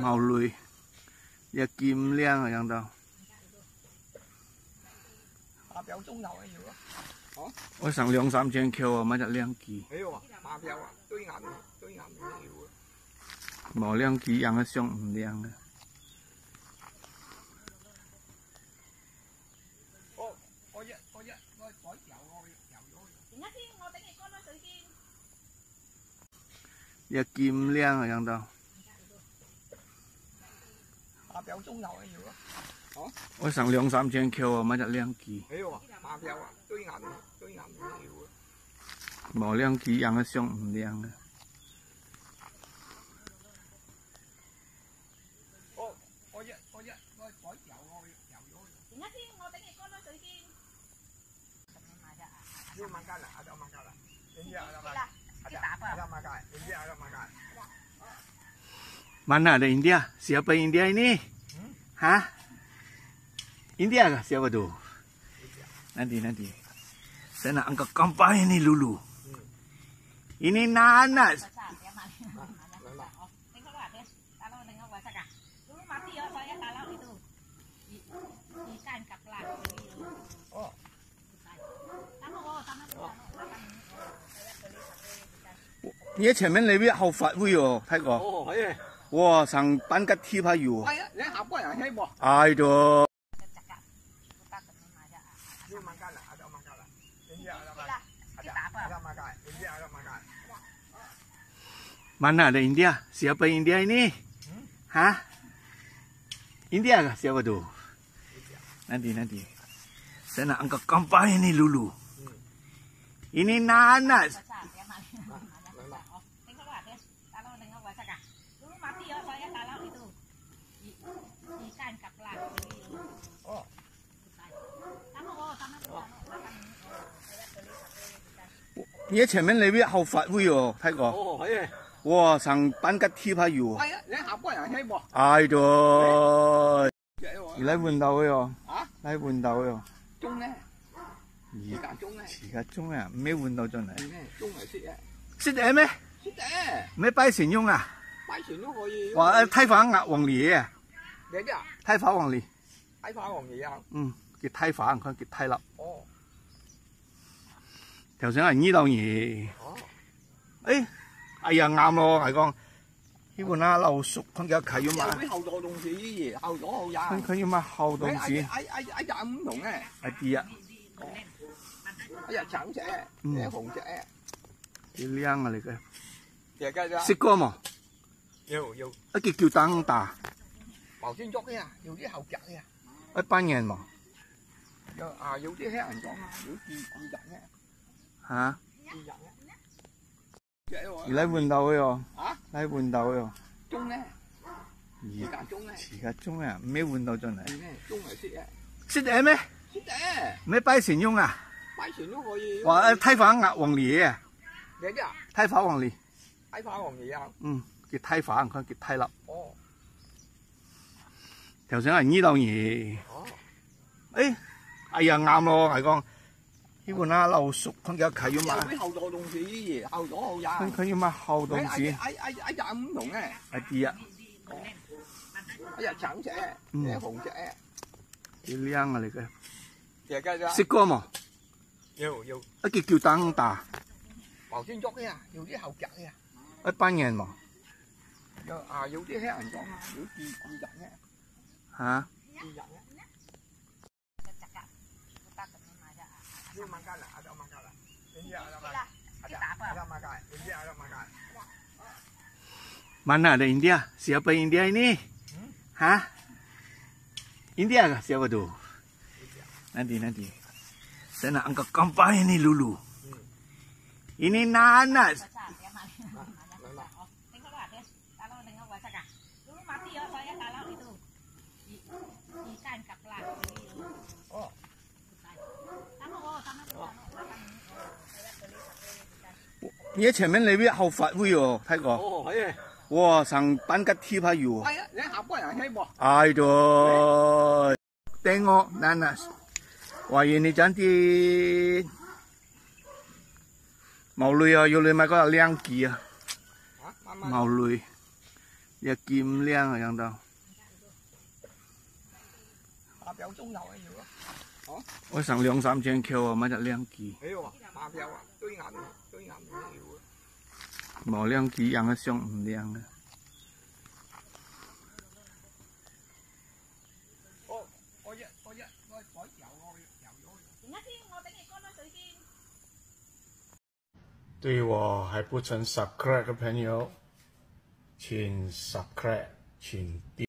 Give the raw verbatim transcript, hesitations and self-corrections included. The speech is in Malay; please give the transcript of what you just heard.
màu lùi, và kim liang ở trong đâu. Ôi sang兩三千 Q 啊，買隻兩支。冇兩支樣嘅相唔靚嘅。và kim liang ở trong đâu. Ôi sang兩三千 Q 啊，買隻兩支。冇兩支樣嘅相唔靚嘅。Mana ada India? Siapa India ini? Hah? India kah? Siapa tuh? Nanti nanti. Saya nak angkat kampanye ini dulu. Ini nanas. Phía 前面那邊好發威哦，睇過。哦，係啊。哇，成班吉貼下油。係啊，你下關人睇喎。係咗。Mana ada India? Siapa India ini? Hah? India kah? Siapa tuh? Nanti nanti. Saya nak angkat kampanye ini dulu. Ini nanas. Phía 前面那邊好發威哦，睇過。哦，係啊。哇，成班吉貼下油。係啊，你下關人睇喎。係咗。你嚟換豆嘅喎。啊？嚟換豆嘅喎。鐘咧？而家鐘咧？而家鐘啊，咩換豆進嚟？鐘嚟識啊？識嘅咩？識嘅。咩拜神翁啊？拜神翁可以。話太法鴨王爺啊？你啲啊？太法王爺。太法王爺啊？嗯，叫太法，佢叫太立。哦。頭先係呢檔嘢，誒，哎呀啱咯，係講呢個啦老熟，佢叫佢要買後座同事嘢，後座後廿，佢佢要買後同事，哎哎哎廿五同嘅，係啲啊，哎呀橙隻，嗯，紅隻，幾靚啊你嘅，識過冇？有有，一叫叫燈打，毛先捉嘅啊，有啲後夾嘅啊，一班人冇，有啊有啲黑人裝啊，有自自人嘅。嚇！你嚟換豆嘅喎？啊！嚟換豆嘅喎？鐘咧？而家鐘咧？而家鐘啊！咩換豆進嚟？鐘嚟識啊！識嘅咩？識嘅。咩拜神翁啊？拜神翁可以。話太法鴨王爺啊？你啲啊？太法王爺。太法王爺啊？嗯，叫太法，佢叫太立。哦。頭先係呢檔嘢。哦。誒，哎呀啱咯，係講。呢個啦老熟，佢叫佢要買後座同事嘢，後座後廿，佢佢要買後同事，哎哎哎廿五同嘅，係啲啊，哎呀橙隻，嗯，紅隻，幾靚啊你嘅，識過冇？有有，一叫叫燈打，毛先捉嘅啊，有啲後夾嘅啊，一班人冇，有啊有啲黑人裝啊，有自自人嘅，嚇？自人嘅。Makan lah, ada makan lah. India ada makan. Ada, ada makan. India ada makan. Mana ada India? Siapa India ini? Hah? India kah? Siapa tuh? Nanti nanti. Saya nak angkat kampanye ini dulu. Ini nanas. Phía 前面那邊好發威哦，睇過。哦，係啊。哇，成班吉貼下油。係啊，你下關人睇喎。係咗。Tengok nanas. Wah ini cantik. Màu lùi à, vô lùi mà có liang kìa. Màu lùi. 一劍靚啊，養到。 八表鐘頭啊要啊！ 我成兩三千 Q 啊，買隻靚機。 哎呦，八表啊，堆岩堆岩都要啊！ 冇靚機養得上唔靚啊！ 我我一我一我改油我油咗。停一先，我等你乾咗水先。 对我还不曾 subscribe 的朋友，请 subscribe，请订。